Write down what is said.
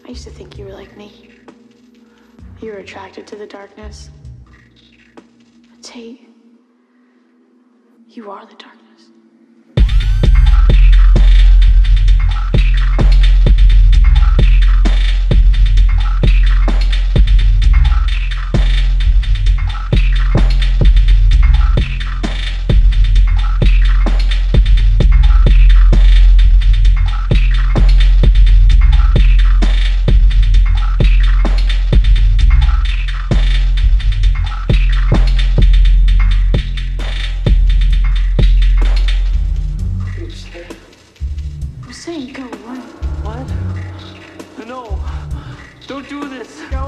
I used to think you were like me. You were attracted to the darkness. But Tate, you are the darkness. I'm saying go away. What? No. Don't do this. Go